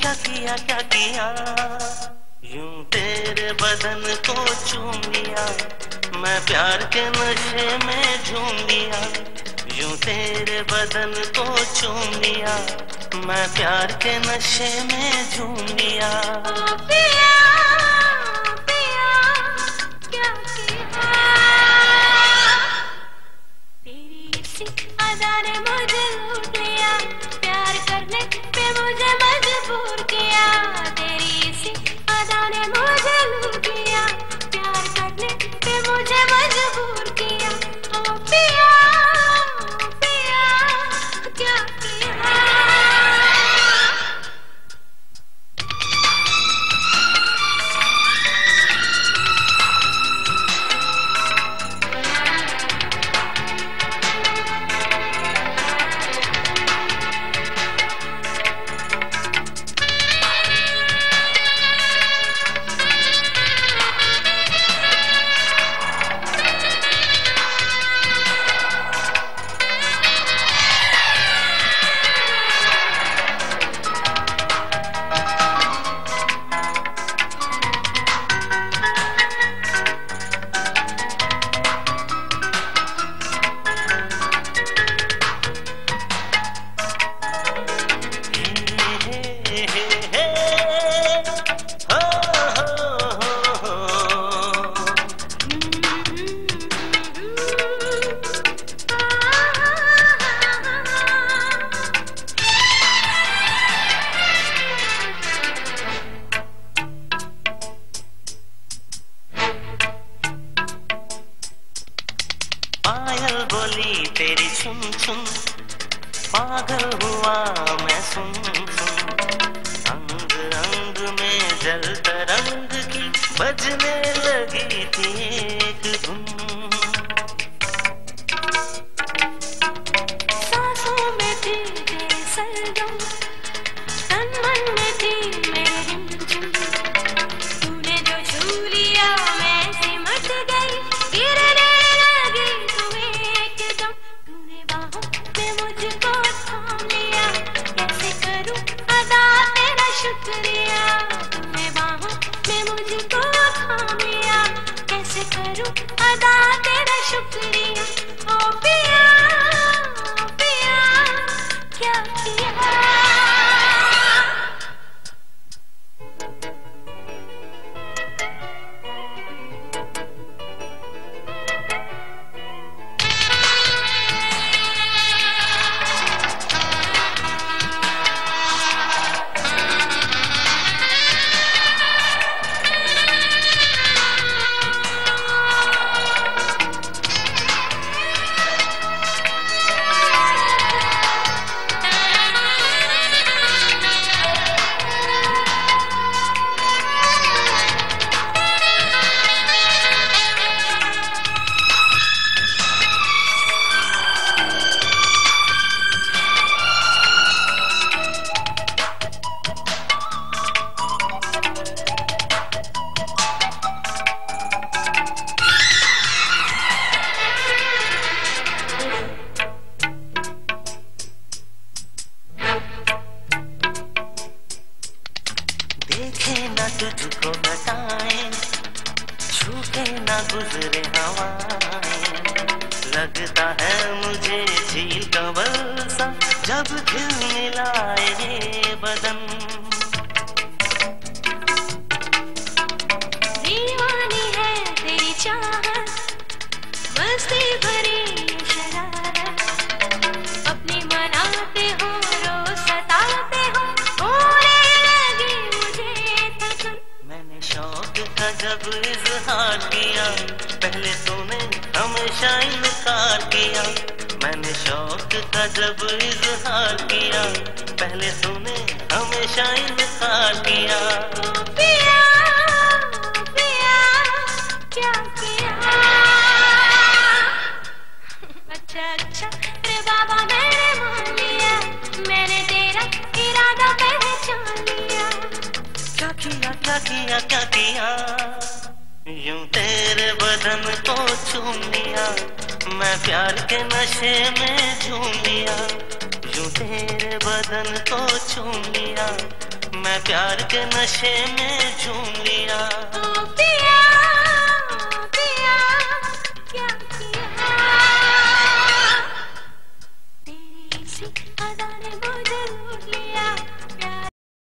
क्या किया, यूं तेरे बदन को चूम लिया, मैं प्यार के नशे में झूम लिया। यूं तेरे बदन को चूम लिया, मैं प्यार के नशे में झूम लिया। पिया पिया क्या किया, तेरी इसी अदा ने मुझे लूट लिया, प्यार करने पे मुझे मजबूर किया। तेरी इसी अदा ने मुझे लूट लिया, प्यार करने पे मुझे मजबूर किया। ओ पिया पिया क्या किया। पायल बोली तेरी सुन सुन, पागल हुआ मैं सुन सुन। अंग अंग में जल तरंग की बजने लगी थी एक धुन। सांसों में थी तेरी सरगम, तन मन में थी मेरे रिमझिम। तूने जो छू लिया मैं सिमट गई, गिरने लगी तू एकदम। तूने बाहों में मुझको थाम लिया, कैसे करूं अदा तेरा शुक्रिया। तूने बाहों में मुझको थाम लिया, कैसे करूं अदा तेरा शुक्रिया। ओ पिया पिया क्या किया। देखे ना तुझको घटाएं, छू के ना गुजरे हवाएं। लगता है मुझे झील का बरसा जब खिल मिलाए ये बदन। दीवानी है तेरी चाहत, मस्ती भरी ये शरारत। अपने मनाते हो रोज सताते हो, होने लगी मुझे थकन। मैंने शौक का जब इजहार किया, पहले तूने हमेशा इनकार किया। मैंने शौक का जब इजहार किया, पहले तूने हमेशा इनकार किया। ओ पिया पिया क्या किया। अच्छा अच्छा रे बाबा मैंने मान लिया, मैंने तेरा इरादा पहचान लिया। क्या किया, यूं तेरे बदन को चूम लिया, मैं प्यार के नशे में झूम लिया। यूं तेरे बदन को चूम लिया, मैं प्यार के नशे में झूम लिया। ओ पिया पिया क्या किया, तेरी सी अदा ने